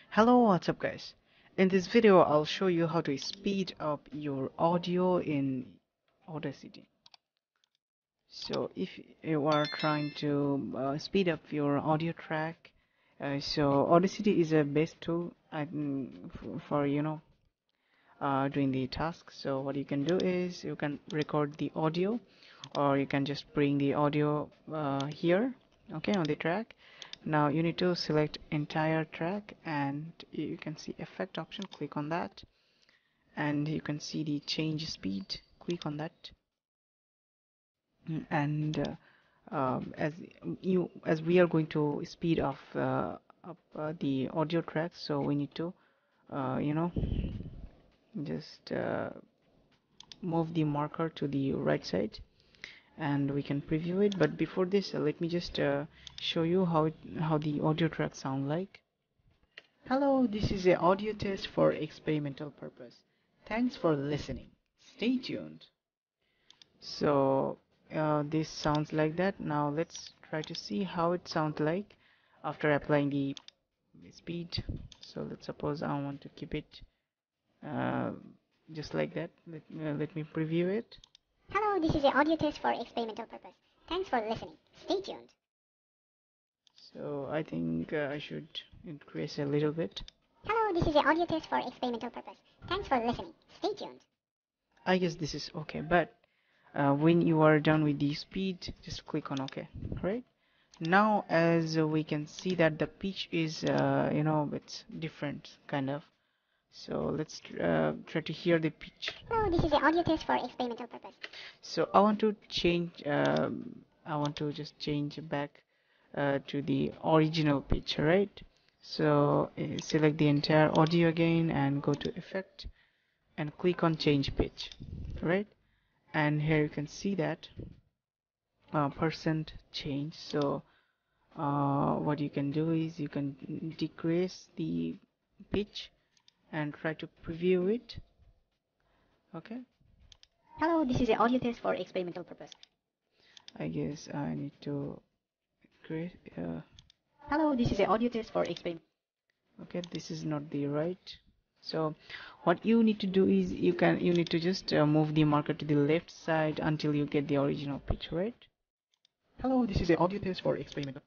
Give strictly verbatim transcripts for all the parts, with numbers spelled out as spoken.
Hello, what's up guys? In this video I'll show you how to speed up your audio in Audacity. So if you are trying to uh, speed up your audio track, uh, so Audacity is a best tool uh, for, for you know uh, doing the task. So what you can do is you can record the audio, or you can just bring the audio uh, here, okay, on the track. Now you need to select entire track, and you can see effect option, click on that, and you can see the change speed, click on that. And uh, um, as you as we are going to speed up, uh, up uh, the audio track, so we need to uh, you know just uh, move the marker to the right side, and we can preview it. But before this, uh, let me just uh, show you how it, how the audio track sound like. Hello, this is a audio test for experimental purpose. Thanks for listening. Stay tuned. So uh, this sounds like that. Now let's try to see how it sounds like after applying the speed. So let's suppose I want to keep it uh, just like that. Let, uh, let me preview it. Hello, this is an audio test for experimental purpose. Thanks for listening. Stay tuned. So I think uh, I should increase a little bit. Hello, this is an audio test for experimental purpose. Thanks for listening. Stay tuned. I guess this is okay, but uh, when you are done with the speed, just click on OK. Right now, as uh, we can see that the pitch is uh, you know it's different kind of. So let's uh, try to hear the pitch. Hello, this is an audio test for experimental purpose. So I want to change um, I want to just change back uh, to the original pitch, right? So uh, select the entire audio again and go to effect and click on change pitch, right? And here you can see that uh, percent change. So uh, what you can do is you can decrease the pitch and try to preview it. Okay, Hello, this is an audio test for experimental purpose. I guess I need to create uh, Hello, this is an audio test for experiment. okay, this is not the right. So what you need to do is you can you need to just uh, move the marker to the left side until you get the original pitch, right? Hello, this is an audio test for experimental.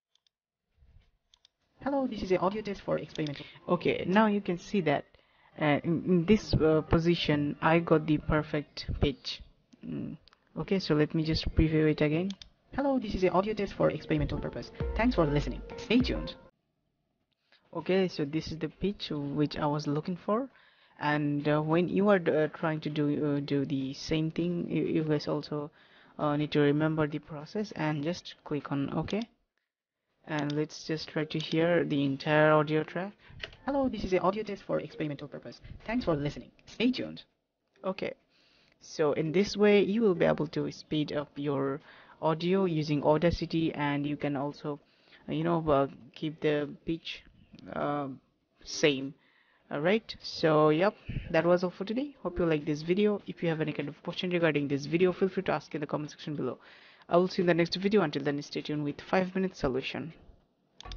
Hello, this is an audio test for experimental. Okay, now you can see that uh, in, in this uh, position I got the perfect pitch. Mm. Okay, so let me just preview it again. Hello, this is an audio test for experimental purpose. Thanks for listening. Stay tuned. Okay, so this is the pitch which I was looking for, and uh, when you are uh, trying to do uh, do the same thing, you, you guys also uh, need to remember the process and just click on OK. And let's just try to hear the entire audio track. Hello, this is an audio test for experimental purpose. Thanks for listening. Stay tuned. Okay, so in this way you will be able to speed up your audio using Audacity, and you can also uh, you know uh, keep the pitch uh, same. Alright, so yep, that was all for today. Hope you like this video. If you have any kind of question regarding this video, feel free to ask in the comment section below. I will see you in the next video. Until then, stay tuned with five minute solution.